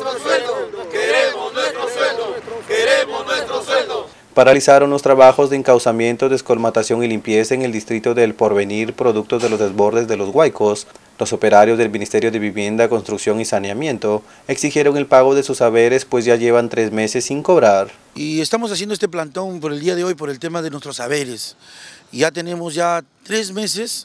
nuestro sueldo, queremos nuestro sueldo, queremos nuestro sueldo. Paralizaron los trabajos de encauzamiento, descolmatación y limpieza en el distrito del Porvenir, producto de los desbordes de los huaicos. Los operarios del Ministerio de Vivienda, Construcción y Saneamiento exigieron el pago de sus haberes, pues ya llevan 3 meses sin cobrar. Y estamos haciendo este plantón por el día de hoy por el tema de nuestros haberes. Ya tenemos ya 3 meses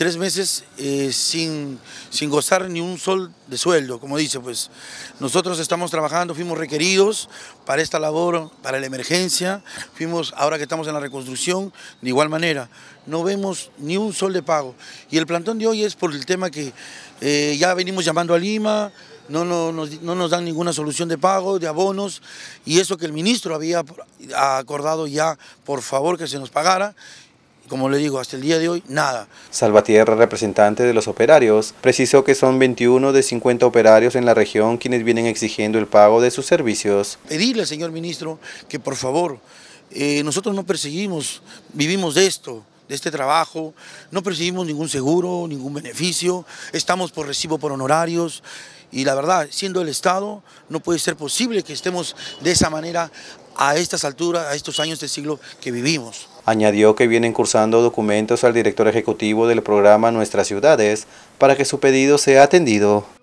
sin gozar ni un sol de sueldo, como dice, pues nosotros estamos trabajando, fuimos requeridos para esta labor, para la emergencia, ahora que estamos en la reconstrucción, de igual manera, no vemos ni un sol de pago. Y el plantón de hoy es por el tema que ya venimos llamando a Lima, no nos dan ninguna solución de pago, de abonos, y eso que el ministro había acordado ya, por favor, que se nos pagara. Como le digo, hasta el día de hoy, nada. Salvatierra, representante de los operarios, precisó que son 21 de 50 operarios en la región quienes vienen exigiendo el pago de sus servicios. Pedirle al señor ministro que por favor, nosotros no perseguimos, vivimos de esto, de este trabajo, no perseguimos ningún seguro, ningún beneficio, estamos por recibo por honorarios y la verdad, siendo el Estado, no puede ser posible que estemos de esa manera a estas alturas, a estos años del siglo que vivimos. Añadió que vienen cursando documentos al director ejecutivo del programa Nuestras Ciudades para que su pedido sea atendido.